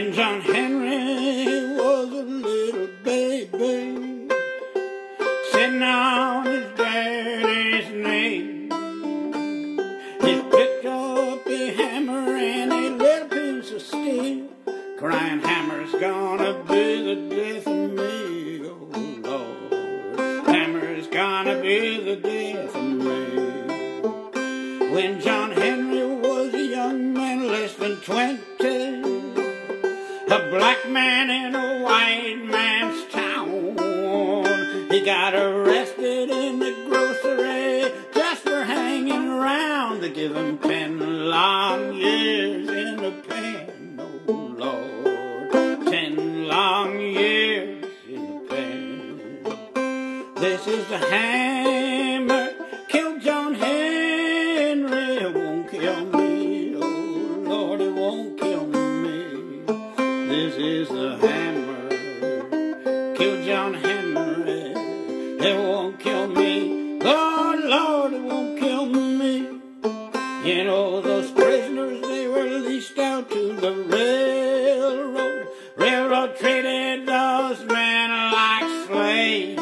When John Henry was a little baby, sitting on his daddy's knee, he picked up a hammer and a little piece of steel, crying, "Hammer's gonna be the death of me, oh Lord, hammer's gonna be the death of me." When John Henry was a young man, less than 20, a black man in a white man's town, he got arrested in the grocery just for hanging around. They give him 10 long years in the pen, oh Lord, 10 long years in the pen. This is the hammer killed John Henry. It won't kill me, oh Lord, it won't kill me. This is the hammer killed John Henry. It won't kill me, Lord, Lord, it won't kill me. You know, those prisoners, they were leased out to the railroad. Railroad treated those men like slaves,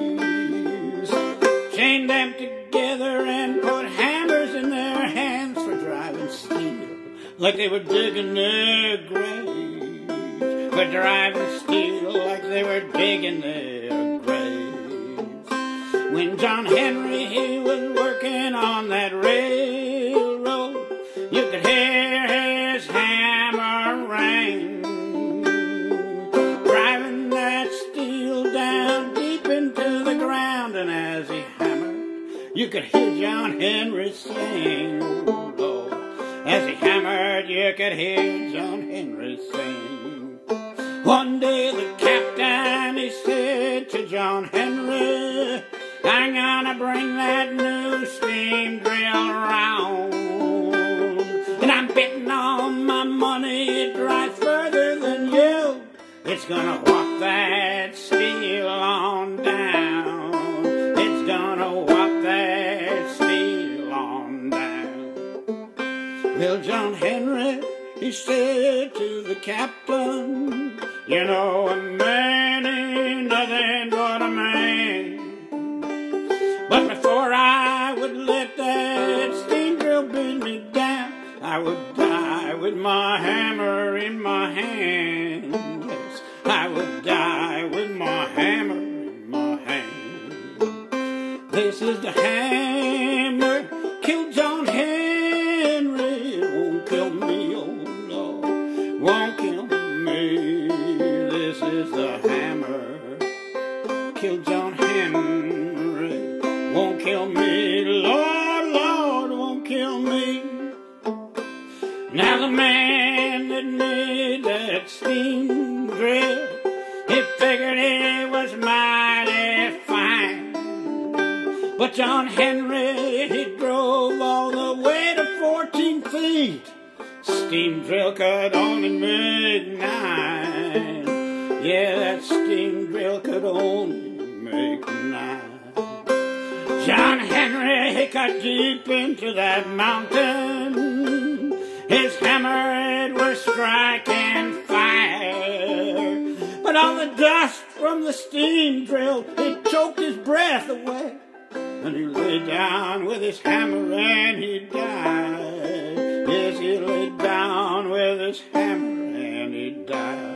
chained them together and put hammers in their hands for driving steel, like they were digging their graves, for driving steel like they were digging their graves. When John Henry, he was working on that railroad, you could hear his hammer ring, driving that steel down deep into the ground. And as he hammered, you could hear John Henry sing, oh Lord. As he hammered, you could hear John Henry sing. One day the captain, he said to John Henry, "I'm gonna bring that new steam drill around, and I'm betting on my money it drives further than you. It's gonna walk that steel on down. It's gonna walk that steel on down." Well, John Henry, he said to the captain, "You know, a man ain't nothing but a man. But before I would let that steam drill beat me down, I would die with my hammer in my hand. Yes, I would die with my hammer in my hand." This is the hammer killed John Henry. It won't kill me, oh Lord, won't kill me. This is the hammer killed John Henry. Won't kill me, Lord, Lord, won't kill me. Now the man that made that steam drill, he figured it was mighty fine. But John Henry, he drove all the way to 14 feet. Steam drill could only make 9. Yeah, that steam drill could only make 9. John Henry, he cut deep into that mountain. His hammer, it was striking fire. But all the dust from the steam drill, it choked his breath away. And he lay down with his hammer and he died. Yes, he lay down with his hammer and he died.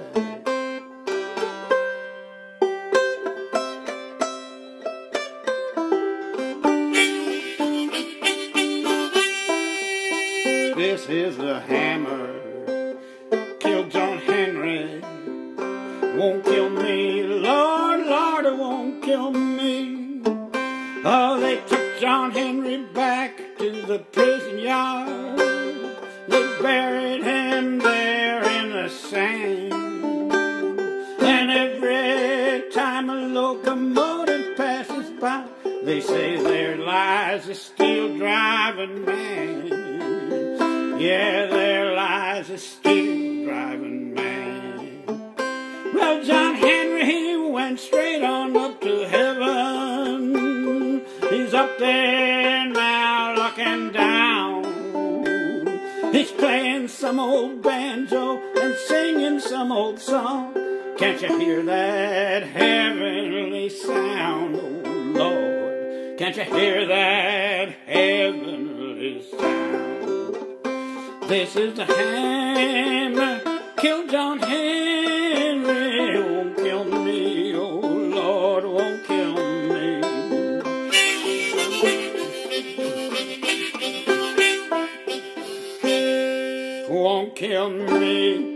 This is the hammer killed John Henry. Won't kill me, Lord, Lord, it won't kill me. Oh, they took John Henry back to the prison yard. They buried him there in the sand. And every time a locomotive passes by, they say there lies a steel driving man. Yeah, there lies a steel driving man. Well, John Henry, he went straight on up to heaven. He's up there now looking down. He He's playing some old banjo and singing some old song. Can't you hear that heavenly sound, oh Lord? Can't you hear that heavenly sound? This is the hammer, killed John Henry. Won't kill me, oh Lord, won't kill me. Won't kill me.